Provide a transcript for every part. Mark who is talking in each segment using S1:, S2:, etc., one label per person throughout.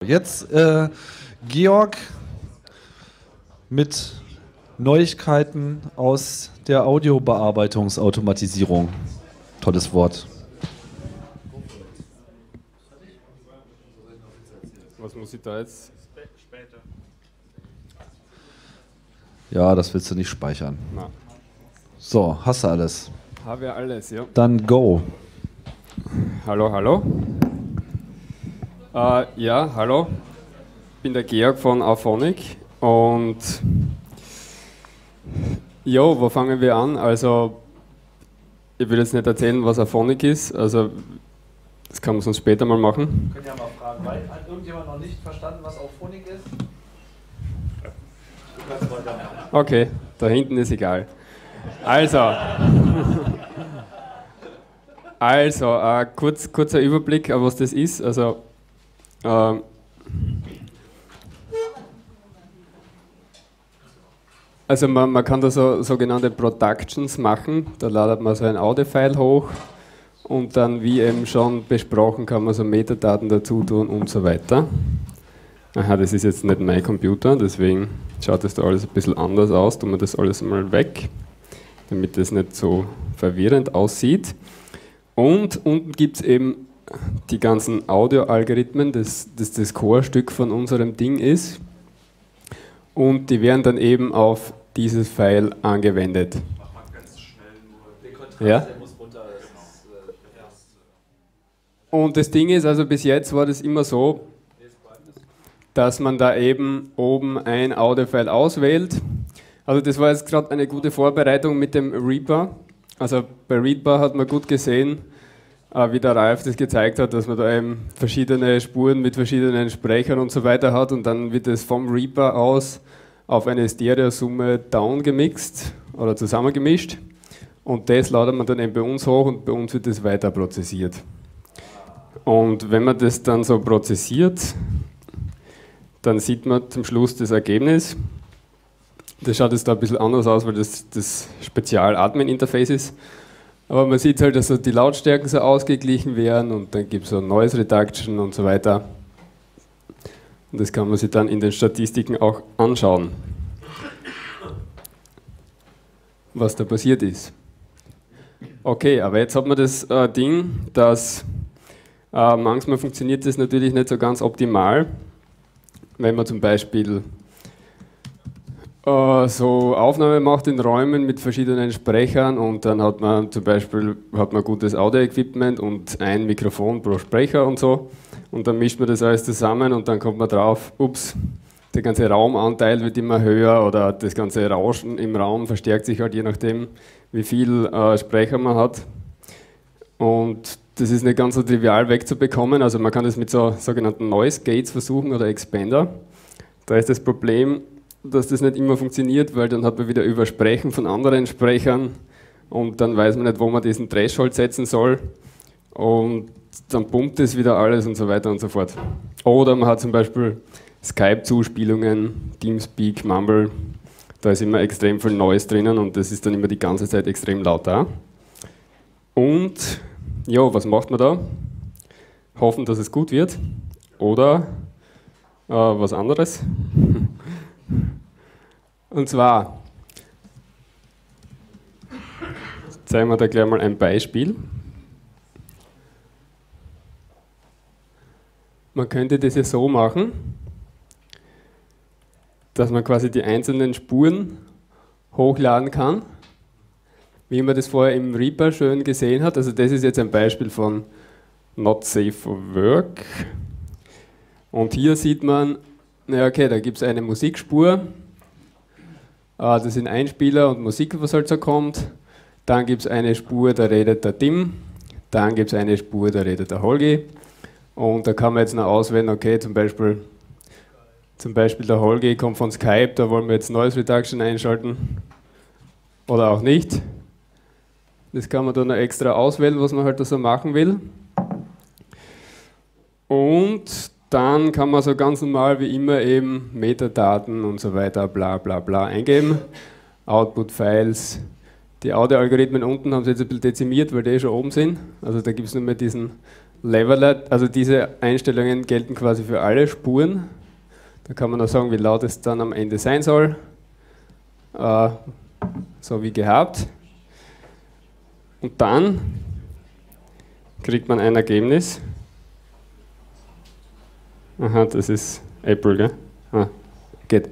S1: Jetzt Georg mit Neuigkeiten aus der Audiobearbeitungsautomatisierung. Tolles Wort.
S2: Was muss ich da jetzt?
S3: Später.
S1: Ja, das willst du nicht speichern.
S2: Na.
S1: So, hast du alles?
S2: Habe ja alles, ja.
S1: Dann go.
S2: Hallo, hallo. Ja, hallo. Ich bin der Georg von Auphonic und jo, wo fangen wir an? Also, ich will jetzt nicht erzählen, was Auphonic ist, also das kann man sonst später mal machen.
S1: Können ja mal fragen, weil hat irgendjemand noch nicht verstanden, was Auphonic ist?
S2: Okay, da hinten ist egal. Also, kurzer Überblick, was das ist. Also man kann da so sogenannte Productions machen, da ladet man so ein Audio-File hoch und dann, wie eben schon besprochen, kann man so Metadaten dazu tun und so weiter. Aha, das ist jetzt nicht mein Computer, deswegen schaut das da alles ein bisschen anders aus. Tun wir das alles mal weg, damit das nicht so verwirrend aussieht. Und unten gibt es eben die ganzen Audio-Algorithmen, das Core-Stück von unserem Ding ist. Und die werden dann eben auf dieses File angewendet.
S3: Mach mal ganz schnell nur den Kontrast,
S2: Ja?
S3: der muss runter.
S2: Und das Ding ist, also bis jetzt war das immer so, dass man da eben oben ein Audio-File auswählt. Also das war jetzt gerade eine gute Vorbereitung mit dem Reaper. Also bei Reaper hat man gut gesehen, wie der Ralf das gezeigt hat, dass man da eben verschiedene Spuren mit verschiedenen Sprechern und so weiter hat und dann wird es vom Reaper aus auf eine Stereosumme down gemixt oder zusammengemischt und das ladet man dann eben bei uns hoch und bei uns wird das weiter prozessiert. Und wenn man das dann so prozessiert, dann sieht man zum Schluss das Ergebnis. Das schaut jetzt da ein bisschen anders aus, weil das Spezial-Admin-Interface ist. Aber man sieht halt, dass so die Lautstärken so ausgeglichen werden und dann gibt es so Noise Reduction und so weiter. Und das kann man sich dann in den Statistiken auch anschauen, was da passiert ist. Okay, aber jetzt hat man das Ding, dass manchmal funktioniert das natürlich nicht so ganz optimal, wenn man zum Beispiel so Aufnahmen macht in Räumen mit verschiedenen Sprechern und dann hat man zum Beispiel gutes Audio-Equipment und ein Mikrofon pro Sprecher und so und dann mischt man das alles zusammen und dann kommt man drauf, ups, der ganze Raumanteil wird immer höher oder das ganze Rauschen im Raum verstärkt sich halt je nachdem, wie viel Sprecher man hat und das ist nicht ganz so trivial wegzubekommen, also man kann das mit so sogenannten Noise Gates versuchen oder Expander. Da ist das Problem, dass das nicht immer funktioniert, weil dann hat man wieder Übersprechen von anderen Sprechern und dann weiß man nicht, wo man diesen Threshold setzen soll und dann pumpt es wieder alles und so weiter und so fort. Oder man hat zum Beispiel Skype-Zuspielungen, Teamspeak, Mumble, da ist immer extrem viel Noise drinnen und das ist dann immer die ganze Zeit extrem laut da. Und ja, was macht man da? Hoffen, dass es gut wird oder was anderes. Und zwar zeigen wir da gleich mal ein Beispiel. Man könnte das ja so machen, dass man quasi die einzelnen Spuren hochladen kann, wie man das vorher im Reaper schön gesehen hat. Also das ist jetzt ein Beispiel von Not Safe for Work. Und hier sieht man, na okay, da gibt es eine Musikspur. Das sind Einspieler und Musik, was halt so kommt. Dann gibt es eine Spur, da redet der Tim. Dann gibt es eine Spur, da redet der Holgi. Und da kann man jetzt noch auswählen, okay, zum Beispiel der Holgi kommt von Skype, da wollen wir jetzt Noise Reduction einschalten. Oder auch nicht. Das kann man dann noch extra auswählen, was man halt da so machen will. Und dann kann man so ganz normal wie immer eben Metadaten und so weiter, bla bla bla eingeben. Output-Files. Die Audio-Algorithmen unten haben sie jetzt ein bisschen dezimiert, weil die schon oben sind. Also da gibt es nur mehr diesen Leveler, also diese Einstellungen gelten quasi für alle Spuren. Da kann man auch sagen, wie laut es dann am Ende sein soll. So wie gehabt. Und dann kriegt man ein Ergebnis. Aha, das ist April, gell? Geht.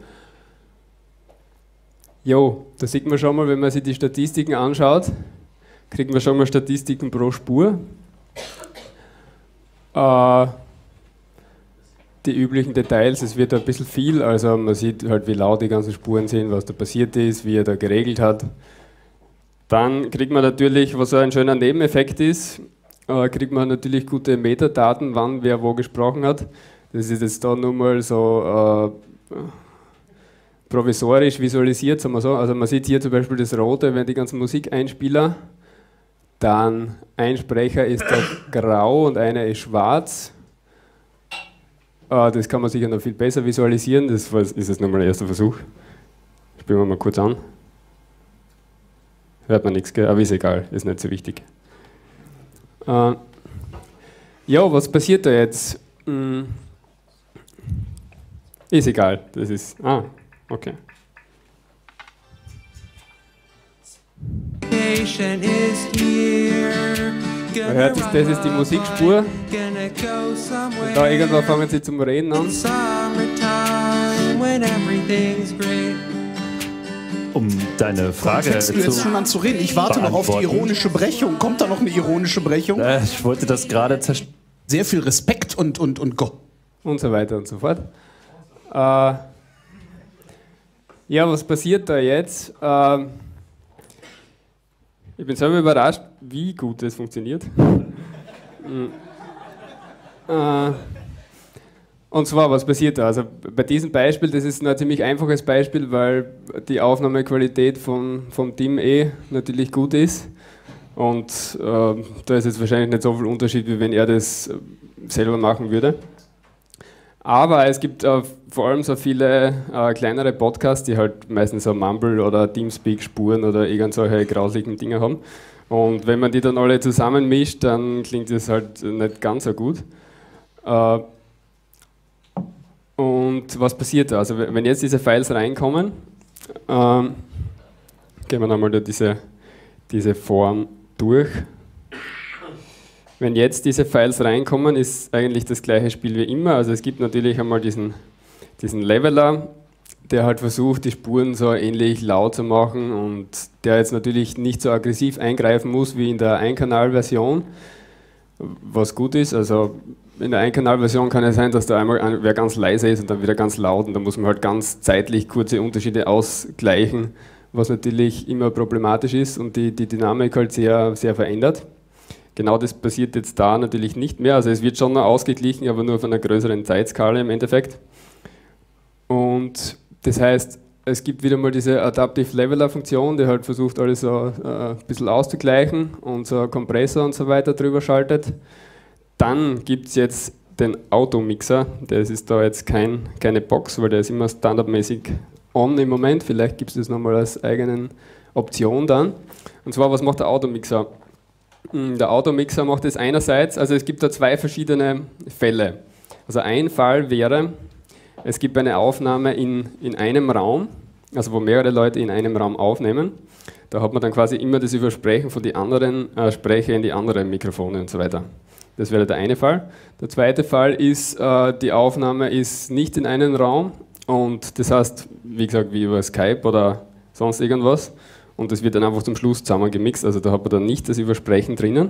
S2: Jo, da sieht man schon mal, wenn man sich die Statistiken anschaut, kriegt man schon mal Statistiken pro Spur. Die üblichen Details, es wird ein bisschen viel, also man sieht halt, wie laut die ganzen Spuren sind, was da passiert ist, wie er da geregelt hat. Dann kriegt man natürlich, was so ein schöner Nebeneffekt ist, kriegt man natürlich gute Metadaten, wann wer wo gesprochen hat. Das ist jetzt da nur mal so provisorisch visualisiert, sagen wir so. Also man sieht hier zum Beispiel das Rote, wenn die ganzen Musikeinspieler, dann ein Sprecher ist da grau und einer ist schwarz. Das kann man sicher noch viel besser visualisieren, das ist jetzt nochmal ein erster Versuch. Spielen wir mal kurz an. Hört man nichts, gell? Aber ist egal, ist nicht so wichtig. Ja, was passiert da jetzt? Ist egal, das ist... okay. Man hört, das ist die Musikspur. Und da irgendwann fangen sie zum Reden an.
S4: Um deine Frage
S5: fängst du jetzt schon an zu reden? Ich warte noch auf die ironische Brechung. Kommt da noch eine ironische Brechung?
S4: Ich wollte das gerade zerstören.
S5: Sehr viel Respekt und go.
S2: Und so weiter und so fort. Ja, was passiert da jetzt? Ich bin selber überrascht, wie gut das funktioniert. Und zwar, was passiert da? Also bei diesem Beispiel, das ist ein ziemlich einfaches Beispiel, weil die Aufnahmequalität vom Team natürlich gut ist. Und da ist jetzt wahrscheinlich nicht so viel Unterschied, wie wenn er das selber machen würde. Aber es gibt vor allem so viele kleinere Podcasts, die halt meistens so Mumble oder Teamspeak-Spuren oder irgend solche grauslichen Dinge haben. Und wenn man die dann alle zusammenmischt, dann klingt das halt nicht ganz so gut. Und was passiert da? Also wenn jetzt diese Files reinkommen, gehen wir nochmal diese Form durch. Wenn jetzt diese Files reinkommen, ist eigentlich das gleiche Spiel wie immer. Also es gibt natürlich einmal diesen Leveler, der halt versucht, die Spuren so ähnlich laut zu machen und der jetzt natürlich nicht so aggressiv eingreifen muss wie in der Einkanalversion, was gut ist. Also in der Einkanalversion kann es sein, dass da einmal wer ganz leise ist und dann wieder ganz laut und da muss man halt ganz zeitlich kurze Unterschiede ausgleichen, was natürlich immer problematisch ist und die Dynamik halt sehr, sehr verändert. Genau das passiert jetzt da natürlich nicht mehr, also es wird schon noch ausgeglichen, aber nur auf einer größeren Zeitskala im Endeffekt. Und das heißt, es gibt wieder mal diese Adaptive Leveler Funktion, die halt versucht alles so ein bisschen auszugleichen und so einen Kompressor und so weiter drüber schaltet. Dann gibt es jetzt den Automixer, das ist da jetzt keine Box, weil der ist immer standardmäßig on im Moment, vielleicht gibt es das nochmal als eigene Option dann. Und zwar, was macht der Automixer? Der Automixer macht es einerseits, also es gibt da zwei verschiedene Fälle. Also ein Fall wäre, es gibt eine Aufnahme in einem Raum, also wo mehrere Leute in einem Raum aufnehmen. Da hat man dann quasi immer das Übersprechen von den anderen Sprecher in die anderen Mikrofone und so weiter. Das wäre der eine Fall. Der zweite Fall ist, die Aufnahme ist nicht in einem Raum und das heißt, wie gesagt, wie über Skype oder sonst irgendwas. Und das wird dann einfach zum Schluss zusammengemixt, also da hat man dann nicht das Übersprechen drinnen.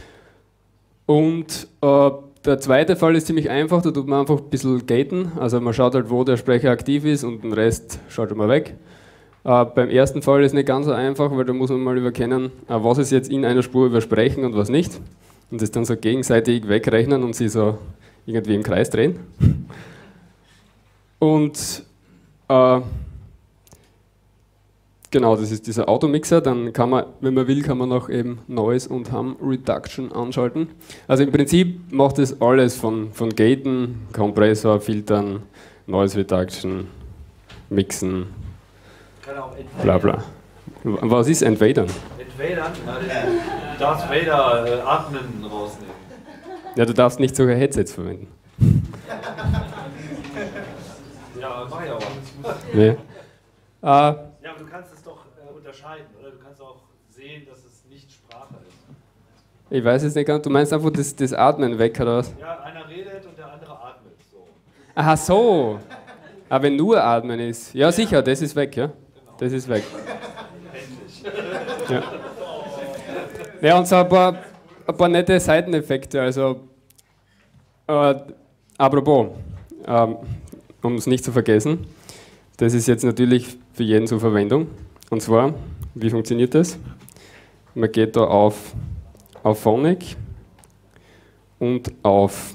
S2: Und der zweite Fall ist ziemlich einfach, da tut man einfach ein bisschen gaten, also man schaut halt, wo der Sprecher aktiv ist und den Rest schaltet man weg. Beim ersten Fall ist es nicht ganz so einfach, weil da muss man mal überkennen, was ist jetzt in einer Spur übersprechen und was nicht. Und das dann so gegenseitig wegrechnen und sie so irgendwie im Kreis drehen. Und genau, das ist dieser Automixer, dann kann man, wenn man will, kann man noch eben Noise und Hum Reduction anschalten. Also im Prinzip macht das alles von Gaten, Kompressor, Filtern, Noise Reduction, Mixen, bla bla. Was ist Entwadern?
S1: Entwadern? Darth Vader atmen rausnehmen.
S2: Ja, du darfst nicht sogar Headsets verwenden.
S1: Ja, mach ich aber.
S2: Nee.
S3: Ja, aber du kannst es doch unterscheiden, oder? Du kannst auch sehen, dass es nicht Sprache ist.
S2: Ich weiß es nicht ganz. Du meinst einfach das Atmen weg, oder was?
S3: Ja, einer redet und der andere atmet. So.
S2: Aha, so. Aber wenn nur Atmen ist. Ja, sicher, das ist weg, ja. Das ist weg. Ja, ja, und so ein paar nette Seiteneffekte. Also, apropos, um es nicht zu vergessen, das ist jetzt natürlich für jeden zur Verwendung. Und zwar, wie funktioniert das? Man geht da auf Phonic und auf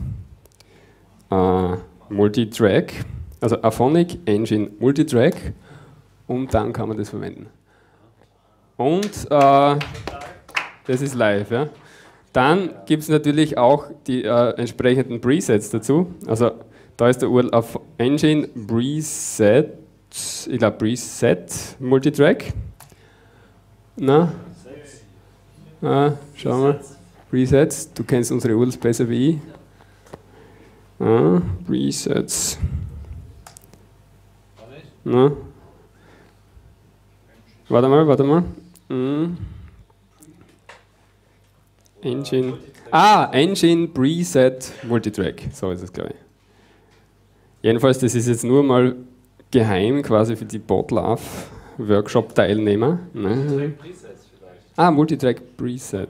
S2: Multitrack, also Auphonic Engine Multitrack, und dann kann man das verwenden. Und das ist live. Ja. Dann gibt es natürlich auch die entsprechenden Presets dazu. Also da ist der URL auf Engine Preset, ich glaube Preset Multitrack. Na? Schau mal. Presets, du kennst unsere URLs besser wie ich. Presets. Na? Warte mal. Engine. Engine Preset Multitrack. So ist es, glaube ich. Jedenfalls, das ist jetzt nur mal geheim quasi für die Botlove Workshop-Teilnehmer. Ne? Multitrack Preset.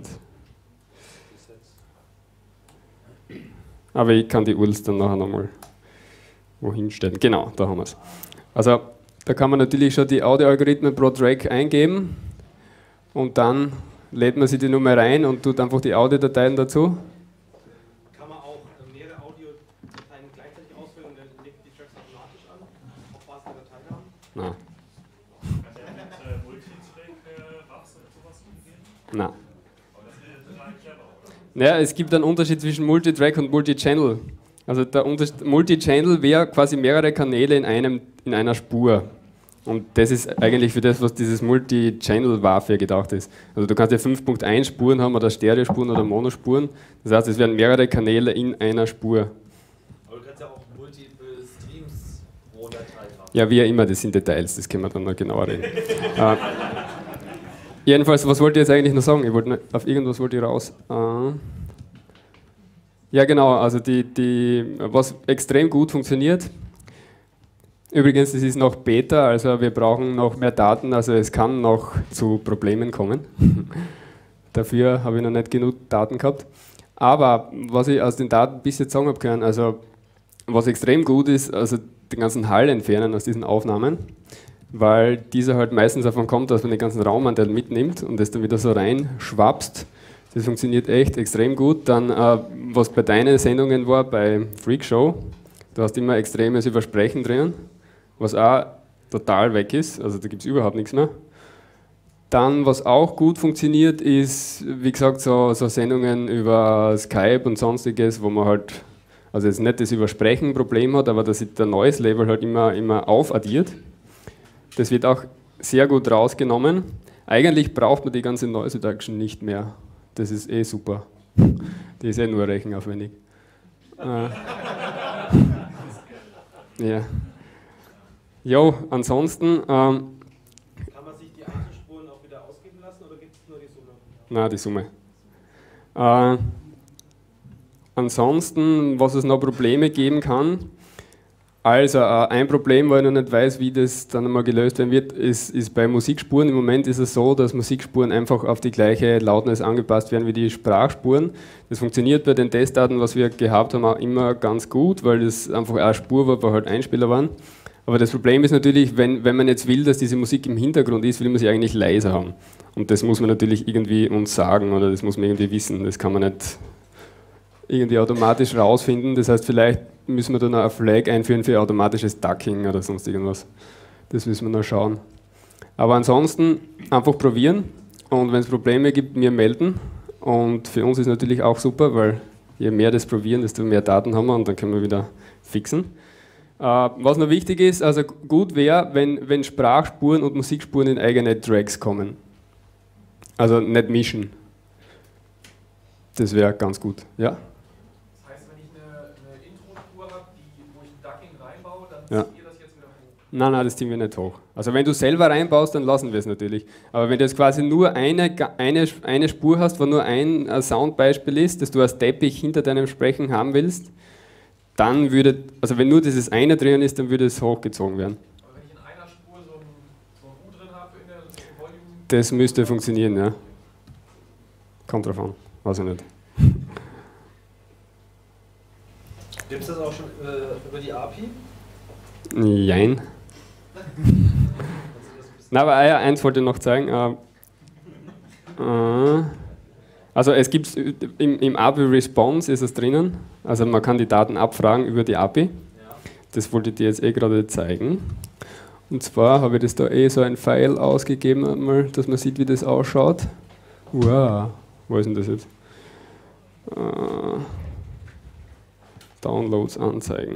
S2: Aber ich kann die URLs dann nachher nochmal wohin stellen. Genau, da haben wir es. Also, da kann man natürlich schon die Audio-Algorithmen pro Track eingeben und dann lädt man sie die Nummer rein und tut einfach die Audiodateien dazu.
S3: Kann man auch mehrere Audiodateien gleichzeitig auswählen und dann legt die Tracks automatisch an, auf Basis der Dateinamen?
S2: Nein.
S3: Kann der mit Multitrack-Buffs oder sowas umgehen?
S2: Nein.
S3: Aber das wäre total clever, oder?
S2: Ja, es gibt einen Unterschied zwischen Multitrack und Multichannel. Also der Multichannel wäre quasi mehrere Kanäle in einer Spur. Und das ist eigentlich für das, was dieses Multi-Channel-Waffe gedacht ist. Also du kannst ja 5.1 Spuren haben oder Stereospuren oder Monospuren. Das heißt, es werden mehrere Kanäle in einer Spur.
S1: Aber du kannst ja auch multiple Streams pro Datei haben.
S2: Ja, wie immer, das sind Details, das können wir dann noch genauer reden. Jedenfalls, was wollte ich jetzt eigentlich noch sagen? Auf irgendwas wollte ich raus. Ja genau, also was extrem gut funktioniert. Übrigens, es ist noch Beta, also wir brauchen noch mehr Daten, also es kann noch zu Problemen kommen. Dafür habe ich noch nicht genug Daten gehabt. Aber was ich aus den Daten bis jetzt sagen habe können, also was extrem gut ist, also den ganzen Hall entfernen aus diesen Aufnahmen, weil dieser halt meistens davon kommt, dass man den ganzen Raumanteil mitnimmt und das dann wieder so reinschwapst. Das funktioniert echt extrem gut. Dann, was bei deinen Sendungen war, bei Freak Show, du hast immer extremes Übersprechen drinnen, was auch total weg ist, also da gibt es überhaupt nichts mehr. Dann, was auch gut funktioniert, ist, wie gesagt, so Sendungen über Skype und sonstiges, wo man halt, also jetzt nicht das Übersprechen-Problem hat, aber dass sich der Noise-Level halt immer aufaddiert. Das wird auch sehr gut rausgenommen. Eigentlich braucht man die ganze Noise Reduction nicht mehr. Das ist eh super. Die ist eh nur rechenaufwendig. Ja. Jo, ansonsten.
S3: Kann man sich die Einzelspuren auch wieder ausgeben lassen oder gibt es nur die Summe?
S2: Nein, die Summe. Ansonsten, was es noch Probleme geben kann. Also, ein Problem, wo ich noch nicht weiß, wie das dann einmal gelöst werden wird, ist bei Musikspuren. Im Moment ist es so, dass Musikspuren einfach auf die gleiche Lautness angepasst werden wie die Sprachspuren. Das funktioniert bei den Testdaten, was wir gehabt haben, auch immer ganz gut, weil das einfach eine Spur war, wo halt Einspieler waren. Aber das Problem ist natürlich, wenn man jetzt will, dass diese Musik im Hintergrund ist, will man sie eigentlich leiser haben. Und das muss man natürlich irgendwie uns sagen oder das muss man irgendwie wissen. Das kann man nicht irgendwie automatisch rausfinden. Das heißt, vielleicht müssen wir da noch eine Flag einführen für automatisches Ducking oder sonst irgendwas. Das müssen wir noch schauen. Aber ansonsten einfach probieren und wenn es Probleme gibt, mir melden. Und für uns ist natürlich auch super, weil je mehr das probieren, desto mehr Daten haben wir und dann können wir wieder fixen. Was noch wichtig ist, also gut wäre, wenn Sprachspuren und Musikspuren in eigene Tracks kommen. Also nicht mischen. Das wäre ganz gut. Ja?
S1: reinbaue, dann
S2: Ja.
S1: zieht ihr das jetzt wieder hoch.
S2: Nein, das ziehen wir nicht hoch. Also wenn du selber reinbaust, dann lassen wir es natürlich. Aber wenn du jetzt quasi nur eine Spur hast, wo nur ein Soundbeispiel ist, das du als Teppich hinter deinem Sprechen haben willst, dann würde, also wenn nur dieses eine drin ist, dann würde es hochgezogen werden.
S1: Aber wenn ich in einer Spur so ein U drin habe in der Volume...
S2: Das müsste funktionieren, ja. Kommt drauf an, weiß ich nicht.
S3: Gibt es das auch schon über die API?
S2: Jein. Na, aber eins wollte ich noch zeigen. Also es gibt im API Response ist es drinnen. Also man kann die Daten abfragen über die API. Das wollte ich dir jetzt gerade zeigen. Und zwar habe ich das da so ein File ausgegeben, mal, dass man sieht, wie das ausschaut. Wow, wo ist denn das jetzt? Downloads anzeigen.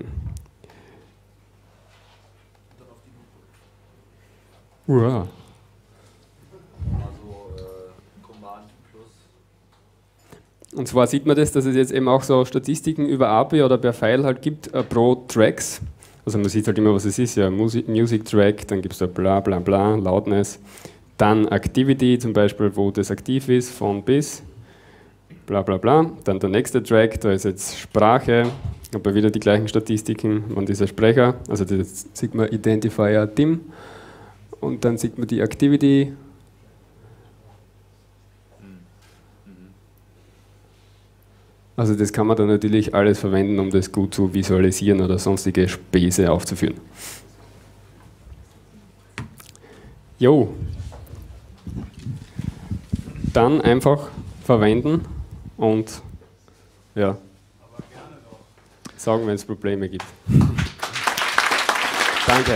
S2: Wow.
S1: Also Command plus.
S2: Und zwar sieht man das, dass es jetzt eben auch so Statistiken über API oder per File halt gibt pro Tracks. Also man sieht halt immer, was es ist, ja, Music Track, dann gibt es da bla bla bla, Loudness. Dann Activity, zum Beispiel, wo das aktiv ist, von bis, bla bla bla. Dann der nächste Track, da ist jetzt Sprache, aber wieder die gleichen Statistiken von dieser Sprecher. Also das sieht man Identifier DIM. Und dann sieht man die Activity. Also das kann man dann natürlich alles verwenden, um das gut zu visualisieren oder sonstige Späße aufzuführen. Jo. Dann einfach verwenden und ja, sagen, wenn es Probleme gibt. Danke.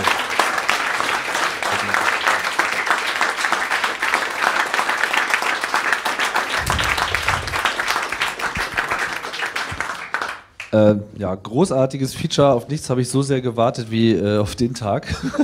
S6: Ja, großartiges Feature. Auf nichts habe ich so sehr gewartet wie auf den Tag.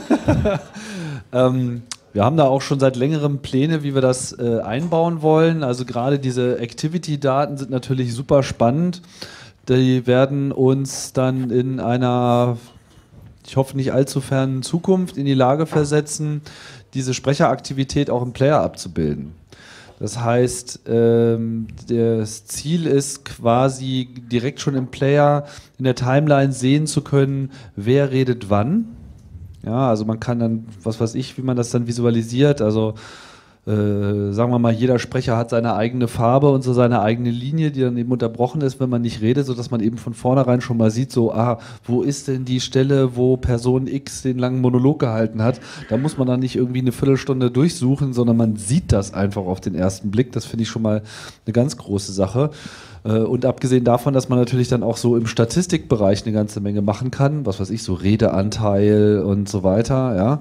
S6: Wir haben da auch schon seit längerem Pläne, wie wir das einbauen wollen. Also gerade diese Activity-Daten sind natürlich super spannend. Die werden uns dann in einer, ich hoffe nicht allzu fernen Zukunft in die Lage versetzen, diese Sprecheraktivität auch im Player abzubilden. Das heißt, das Ziel ist quasi direkt schon im Player in der Timeline sehen zu können, wer redet wann. Ja, also man kann dann, was weiß ich, wie man das dann visualisiert, also sagen wir mal, jeder Sprecher hat seine eigene Farbe und so seine eigene Linie, die dann eben unterbrochen ist, wenn man nicht redet, sodass man eben von vornherein schon mal sieht, so, wo ist denn die Stelle, wo Person X den langen Monolog gehalten hat? Da muss man dann nicht irgendwie eine Viertelstunde durchsuchen, sondern man sieht das einfach auf den ersten Blick. Das finde ich schon mal eine ganz große Sache. Und abgesehen davon, dass man natürlich dann auch so im Statistikbereich eine ganze Menge machen kann, was weiß ich, so Redeanteil und so weiter, ja.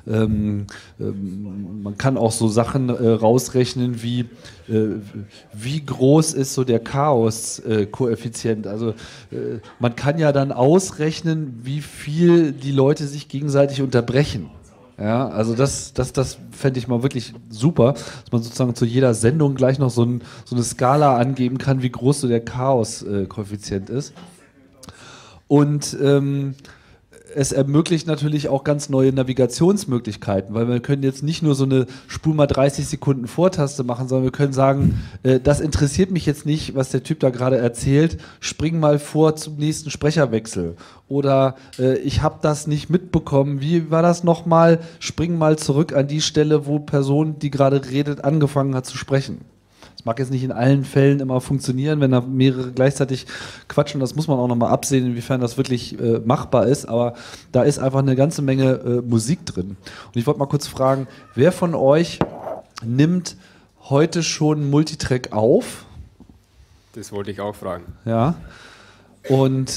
S6: Man kann auch so Sachen rausrechnen wie groß ist so der Chaos-Koeffizient. Also man kann ja dann ausrechnen, wie viel die Leute sich gegenseitig unterbrechen. Ja, also das fände ich mal wirklich super, dass man sozusagen zu jeder Sendung gleich noch so eine Skala angeben kann, wie groß so der Chaos-Koeffizient ist. Und es ermöglicht natürlich auch ganz neue Navigationsmöglichkeiten, weil wir können jetzt nicht nur so eine Spur mal 30 Sekunden Vortaste machen, sondern wir können sagen, das interessiert mich jetzt nicht, was der Typ da gerade erzählt, spring mal vor zum nächsten Sprecherwechsel. Oder ich habe das nicht mitbekommen, wie war das nochmal, spring mal zurück an die Stelle, wo Person, die gerade redet, angefangen hat zu sprechen. Das mag jetzt nicht in allen Fällen immer funktionieren, wenn da mehrere gleichzeitig quatschen. Das muss man auch nochmal absehen, inwiefern das wirklich machbar ist. Aber da ist einfach eine ganze Menge Musik drin. Und ich wollte mal kurz fragen, wer von euch nimmt heute schon Multitrack auf?
S2: Das wollte ich auch fragen.
S6: Ja. Und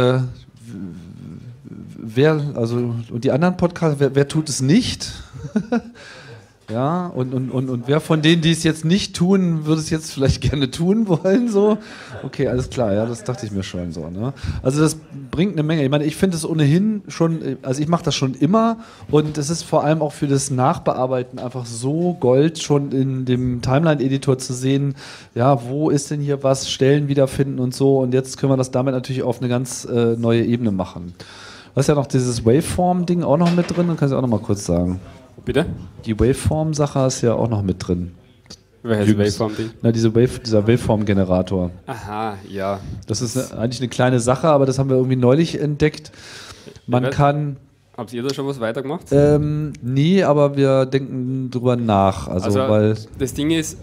S6: und die anderen Podcasts, wer tut es nicht? Ja, und wer von denen, die es jetzt nicht tun, würde es jetzt vielleicht gerne tun wollen, so? Okay, alles klar, ja, das dachte ich mir schon so, ne? Also das bringt eine Menge. Ich meine, ich finde es ohnehin schon, also ich mache das schon immer und es ist vor allem auch für das Nachbearbeiten einfach so Gold, schon in dem Timeline-Editor zu sehen, ja, wo ist denn hier was, Stellen wiederfinden und so, und jetzt können wir das damit natürlich auf eine ganz neue Ebene machen. hast ja noch dieses Waveform-Ding auch noch mit drin, dann kannst du auch noch mal kurz sagen.
S2: Bitte?
S6: Die Waveform-Sache ist ja auch noch mit drin.
S2: Welches Waveform-Ding?
S6: Na, dieser Waveform-Generator.
S2: Aha, ja.
S6: Das ist eigentlich eine kleine Sache, aber das haben wir irgendwie neulich entdeckt. Man kann...
S2: Habt ihr da schon was weitergemacht?
S6: Nee, aber wir denken drüber nach. Also weil
S2: das Ding ist,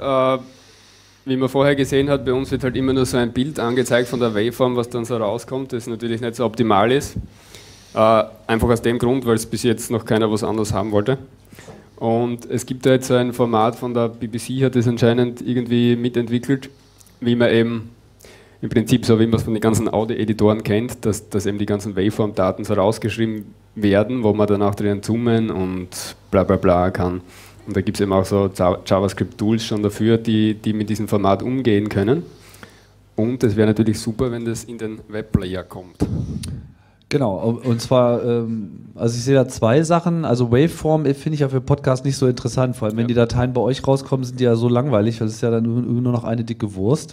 S2: wie man vorher gesehen hat, bei uns wird halt immer nur so ein Bild angezeigt von der Waveform, was dann so rauskommt, das natürlich nicht so optimal ist. Einfach aus dem Grund, weil es bis jetzt noch keiner was anderes haben wollte. Und es gibt da jetzt so ein Format von der BBC, hat das anscheinend irgendwie mitentwickelt, wie man eben im Prinzip so, wie man es von den ganzen Audio-Editoren kennt, dass eben die ganzen Waveform-Daten so rausgeschrieben werden, wo man dann auch drin zoomen und bla bla bla kann. Und da gibt es eben auch so JavaScript-Tools schon dafür, die mit diesem Format umgehen können. Und es wäre natürlich super, wenn das in den Webplayer kommt.
S6: genau, und zwar, also ich sehe da zwei Sachen. Also Waveform finde ich ja für Podcast nicht so interessant, vor allem wenn die Dateien bei euch rauskommen, sind die ja so langweilig, das ist ja dann nur noch eine dicke Wurst.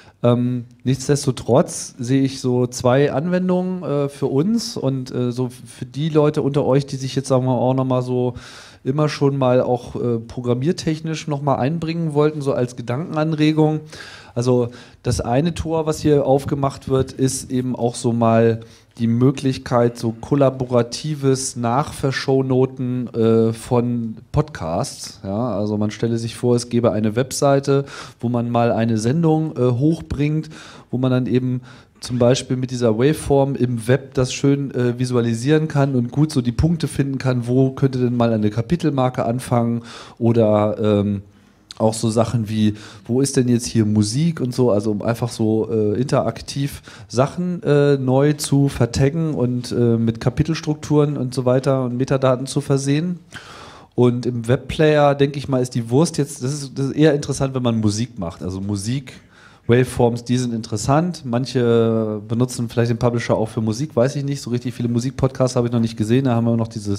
S6: Nichtsdestotrotz sehe ich so zwei Anwendungen für uns und so für die Leute unter euch, die sich jetzt sagen wir auch nochmal so immer schon mal auch programmiertechnisch nochmal einbringen wollten, so als Gedankenanregung. Also das eine Tor, was hier aufgemacht wird, ist eben auch so mal die Möglichkeit, so kollaboratives Nachvershownoten von Podcasts. Ja, also man stelle sich vor, es gäbe eine Webseite, wo man mal eine Sendung hochbringt, wo man dann eben zum Beispiel mit dieser Waveform im Web das schön visualisieren kann und gut so die Punkte finden kann, wo könnte denn mal eine Kapitelmarke anfangen oder auch so Sachen wie, wo ist denn jetzt hier Musik und so, also um einfach so interaktiv Sachen neu zu vertaggen und mit Kapitelstrukturen und so weiter und Metadaten zu versehen. Und im Webplayer, denke ich mal, ist die Wurst jetzt, das ist eher interessant, wenn man Musik macht. Also Musik, Waveforms, die sind interessant. Manche benutzen vielleicht den Publisher auch für Musik, weiß ich nicht. So richtig viele Musikpodcasts habe ich noch nicht gesehen. Da haben wir noch dieses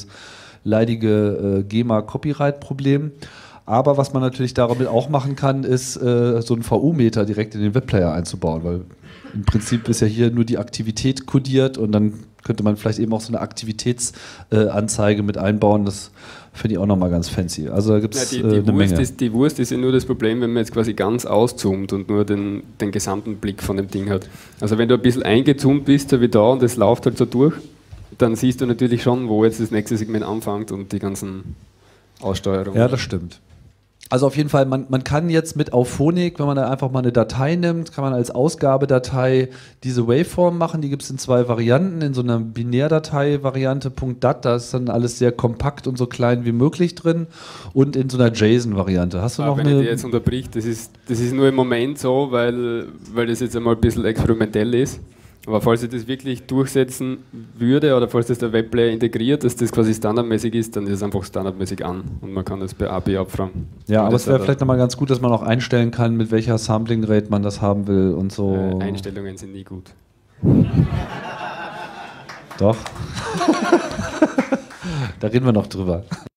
S6: leidige GEMA-Copyright-Problem. Aber was man natürlich damit auch machen kann, ist so einen VU-Meter direkt in den Webplayer einzubauen, weil im Prinzip ist ja hier nur die Aktivität kodiert und dann könnte man vielleicht eben auch so eine Aktivitätsanzeige mit einbauen. Das finde ich auch nochmal ganz fancy. Also da gibt es eine Menge.
S2: Die Wurst ist ja nur das Problem, wenn man jetzt quasi ganz auszoomt und nur den gesamten Blick von dem Ding hat. Also wenn du ein bisschen eingezoomt bist, so wie da, und das läuft halt so durch, dann siehst du natürlich schon, wo jetzt das nächste Segment anfängt und die ganzen Aussteuerungen.
S6: Ja, das stimmt. Also auf jeden Fall, man kann jetzt mit Auphonic, wenn man da einfach mal eine Datei nimmt, kann man als Ausgabedatei diese Waveform machen. Die gibt es in zwei Varianten. In so einer Binärdatei-Variante .dat, da ist dann alles sehr kompakt und so klein wie möglich drin. Und in so einer JSON-Variante. Hast du noch
S2: wenn
S6: eine...
S2: ich dir jetzt unterbricht, das ist nur im Moment so, weil das jetzt einmal ein bisschen experimentell ist. Aber falls ich das wirklich durchsetzen würde oder falls das der Webplayer integriert, dass das quasi standardmäßig ist, dann ist es einfach standardmäßig an und man kann das per API abfragen.
S6: Ja, aber es wäre vielleicht nochmal ganz gut, dass man auch einstellen kann, mit welcher Sampling-Rate man das haben will und so.
S2: Einstellungen sind nie gut.
S6: Doch. Da reden wir noch drüber.